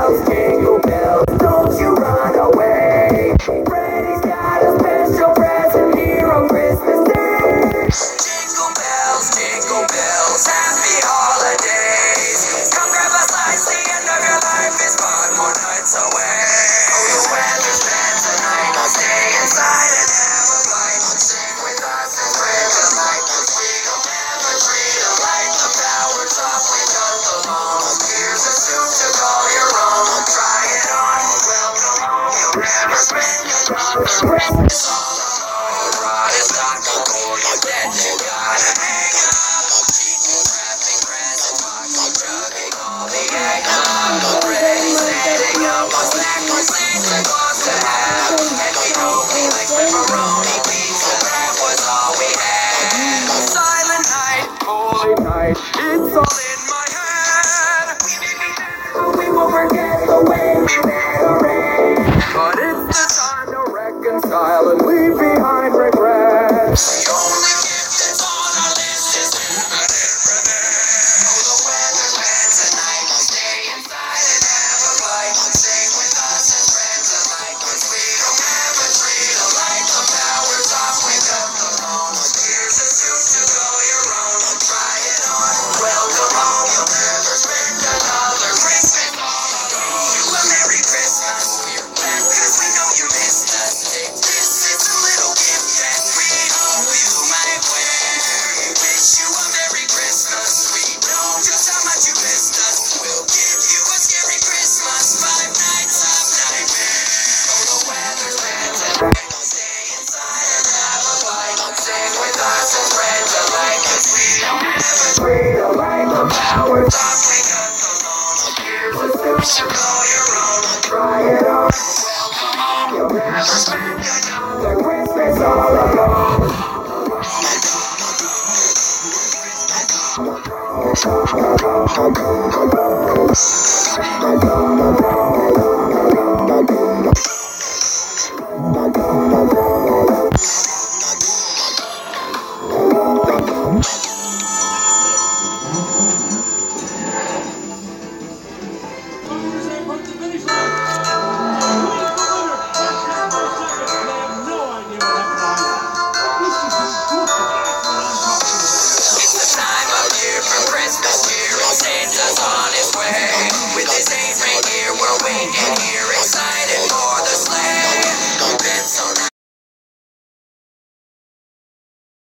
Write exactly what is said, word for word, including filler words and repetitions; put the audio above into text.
bells, jingle bells, don't you run away. Freddy's got a special present here on Christmas Day. Jingle bells, jingle bells, happy holidays. Come grab a slice, the end of your life is five more nights away. Oh, the weather's bad tonight, I'll stay inside and have a bite. Sing with us and spread the light, 'cause we don't have a tree to light. The power's off, we got the lawn. Here's a suit to call your own. Try it on, welcome home. You'll never spend another Christmas all alone. Rod is not the goal, you're dead. You gotta hang up. People wrapping presents, boxing, chugging all the eggnog. Already setting up a snack for Santa Claus to have. And we hope he likes pepperoni pizza, that was all we had. Silent night, holy night, it's all in my head. We won't forget the way we met already. But it's the time to reconcile and leave behind regrets. The only gift that's on our list is Ruben and Renee. Oh, the weather's bad tonight, I'll stay inside and have a bite. Sing with us and spread the light, 'cause we don't have a tree to light. The power's off, we got the lawn. Here's a suit to call your own. Try it on, welcome home. You'll never spend another Christmas all alone. You a Merry Christmas, we're glad 'cause we know you missed us. Take this, it's a little gift that we hope you might wear. We wish you a Merry Christmas, we know just how much you missed us. We'll give you a scary Christmas, five nights of nightmare. Oh, the weather's bad tonight, I'll stay inside and have a bite. Sing with us and spread the light, 'cause we don't have a tree to light. The power's off, we got the lawn. Here's a suit to call your own. Try it on, welcome home. You'll never spend another Christmas all alone. Christmas all alone.